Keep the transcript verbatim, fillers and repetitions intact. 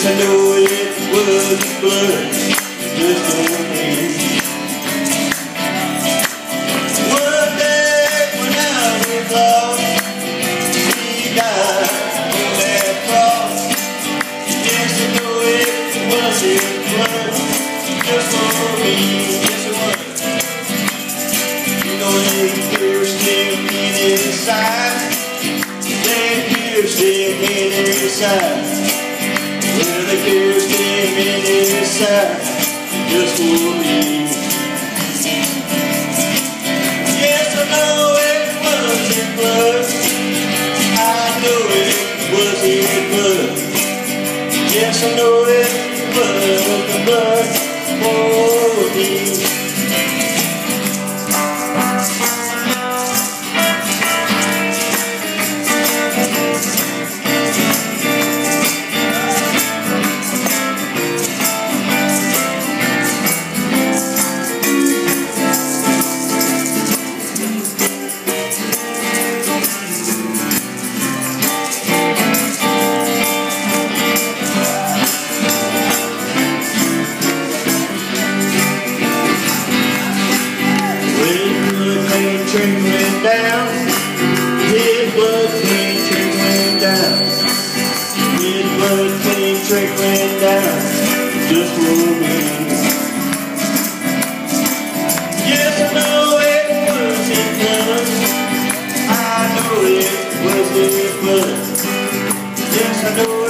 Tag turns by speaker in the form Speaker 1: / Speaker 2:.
Speaker 1: I know it was his blood just for me. One day when I was lost, he died on that cross. Yes, I know it was his blood just for me. Yes, it was. You know they pierced him in his side. They pierced him in his side. Well, they pierced him in his side just for me. Yes, I know it was his blood. I know it was his blood. Yes, I know it was the blood for me. Trickling down, his blood came trickling down, his blood came trickling down, just for me. Yes, I know it was his blood, I know it was his blood, yes, I know